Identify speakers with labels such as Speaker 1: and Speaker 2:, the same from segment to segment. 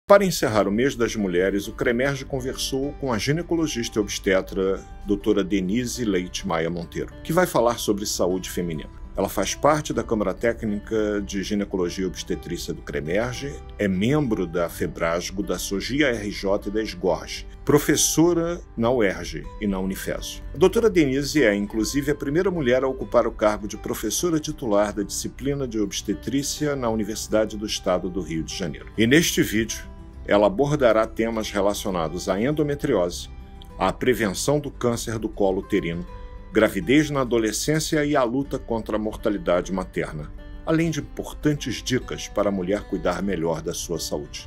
Speaker 1: Para encerrar o mês das mulheres, o CREMERGE conversou com a ginecologista e obstetra doutora Denise Leite Maia Monteiro, que vai falar sobre saúde feminina. Ela faz parte da Câmara Técnica de Ginecologia e Obstetrícia do CREMERGE, é membro da FEBRASGO, da SOGIA-RJ e da SGORG, professora na UERJ e na Unifeso. A doutora Denise é, inclusive, a primeira mulher a ocupar o cargo de professora titular da disciplina de obstetrícia na Universidade do Estado do Rio de Janeiro. E neste vídeo, ela abordará temas relacionados à endometriose, à prevenção do câncer do colo uterino, gravidez na adolescência e a luta contra a mortalidade materna, além de importantes dicas para a mulher cuidar melhor da sua saúde.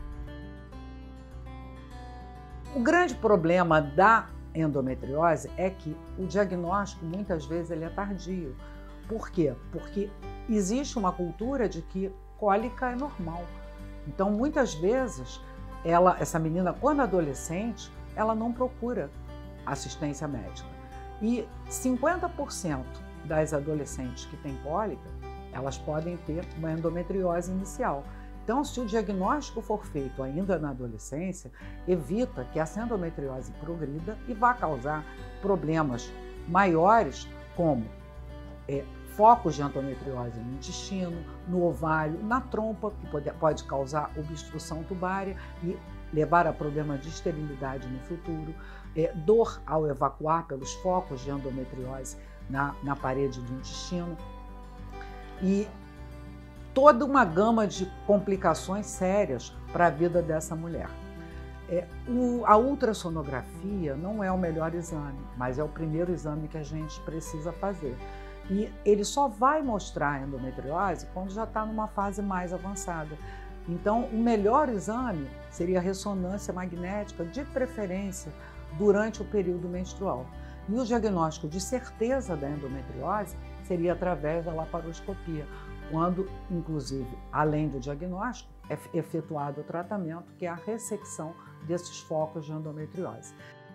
Speaker 2: O grande problema da endometriose é que o diagnóstico muitas vezes ele é tardio. Por quê? Porque existe uma cultura de que cólica é normal. Então, muitas vezes, essa menina, quando adolescente, ela não procura assistência médica. E 50% das adolescentes que têm cólica, elas podem ter uma endometriose inicial. Então, se o diagnóstico for feito ainda na adolescência, evita que essa endometriose progrida e vá causar problemas maiores, como focos de endometriose no intestino, no ovário, na trompa, que pode causar obstrução tubária e levar a problema de esterilidade no futuro, dor ao evacuar pelos focos de endometriose na parede do intestino e toda uma gama de complicações sérias para a vida dessa mulher. A ultrassonografia não é o melhor exame, mas é o primeiro exame que a gente precisa fazer. E ele só vai mostrar a endometriose quando já está numa fase mais avançada. Então, o melhor exame seria a ressonância magnética, de preferência, durante o período menstrual. E o diagnóstico de certeza da endometriose seria através da laparoscopia, quando, inclusive, além do diagnóstico, é efetuado o tratamento, que é a ressecção desses focos de endometriose.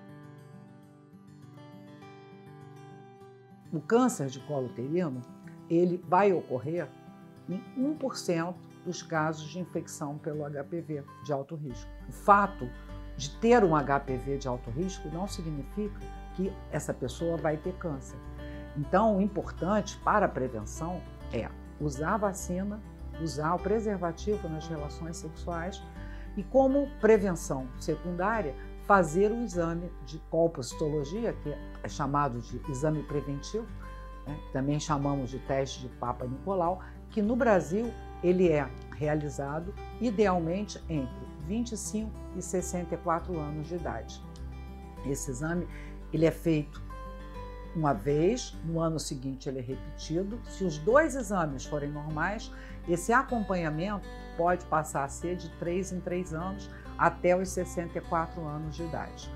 Speaker 2: O câncer de colo uterino, ele vai ocorrer em 1% dos casos de infecção pelo HPV de alto risco. O fato de ter um HPV de alto risco não significa que essa pessoa vai ter câncer. Então, o importante para a prevenção é usar a vacina, usar o preservativo nas relações sexuais e, como prevenção secundária, fazer o exame de colpocitologia, que é chamado de exame preventivo, também chamamos de teste de Papa Nicolau, que no Brasil ele é realizado idealmente entre 25 e 64 anos de idade. Esse exame ele é feito uma vez, no ano seguinte ele é repetido. Se os dois exames forem normais, esse acompanhamento pode passar a ser de 3 em 3 anos até os 64 anos de idade.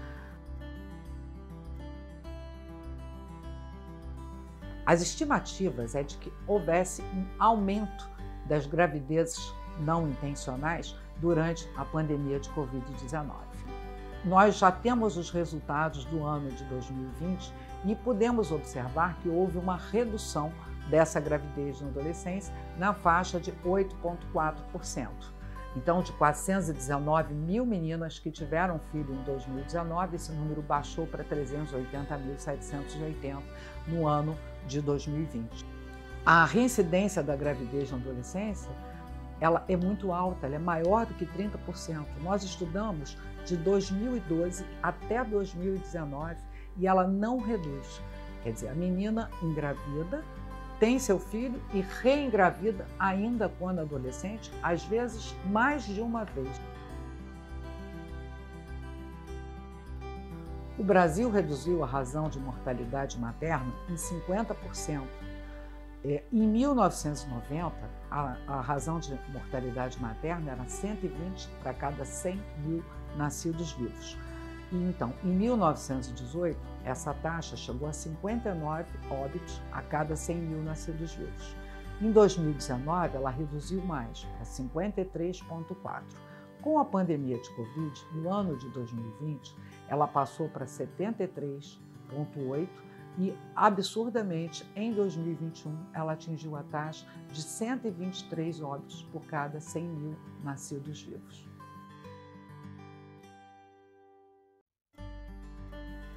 Speaker 2: As estimativas é de que houvesse um aumento das gravidezes não intencionais durante a pandemia de Covid-19. Nós já temos os resultados do ano de 2020 e podemos observar que houve uma redução dessa gravidez na adolescência na faixa de 8,4%. Então, de 419 mil meninas que tiveram filho em 2019, esse número baixou para 380.780 no ano de 2020. A reincidência da gravidez na adolescência, ela é muito alta, ela é maior do que 30%. Nós estudamos de 2012 até 2019 e ela não reduz. Quer dizer, a menina engravida, tem seu filho e reengravida ainda quando adolescente, às vezes mais de uma vez. O Brasil reduziu a razão de mortalidade materna em 50%. Em 1990, a razão de mortalidade materna era 120 para cada 100 mil nascidos vivos. E então, em 1918, essa taxa chegou a 59 óbitos a cada 100 mil nascidos vivos. Em 2019, ela reduziu mais, para 53,4. Com a pandemia de Covid, no ano de 2020, ela passou para 73,8 e, absurdamente, em 2021, ela atingiu a taxa de 123 óbitos por cada 100 mil nascidos vivos.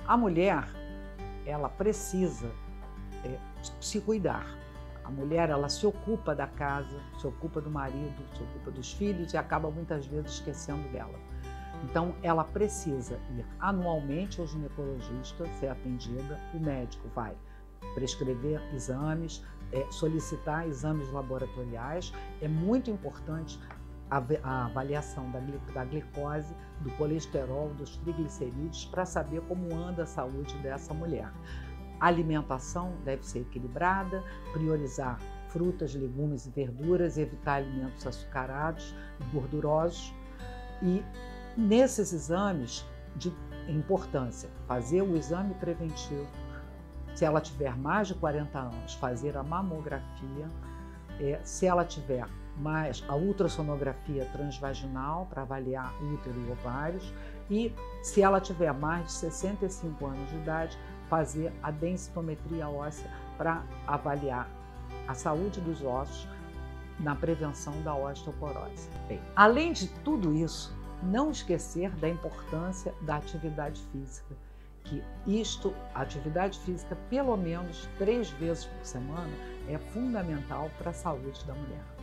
Speaker 2: A mulher, ela precisa se cuidar. A mulher, ela se ocupa da casa, se ocupa do marido, se ocupa dos filhos e acaba muitas vezes esquecendo dela. Então, ela precisa ir anualmente ao ginecologista, ser atendida. O médico vai prescrever exames, solicitar exames laboratoriais. É muito importante a avaliação da glicose, do colesterol, dos triglicerídeos, para saber como anda a saúde dessa mulher. A alimentação deve ser equilibrada, priorizar frutas, legumes e verduras, evitar alimentos açucarados e gordurosos. E nesses exames de importância, fazer o exame preventivo. Se ela tiver mais de 40 anos, fazer a mamografia. Se ela tiver mais a ultrassonografia transvaginal para avaliar útero e ovários. E se ela tiver mais de 65 anos de idade, fazer a densitometria óssea para avaliar a saúde dos ossos na prevenção da osteoporose. Bem, além de tudo isso, não esquecer da importância da atividade física, a atividade física pelo menos 3 vezes por semana é fundamental para a saúde da mulher.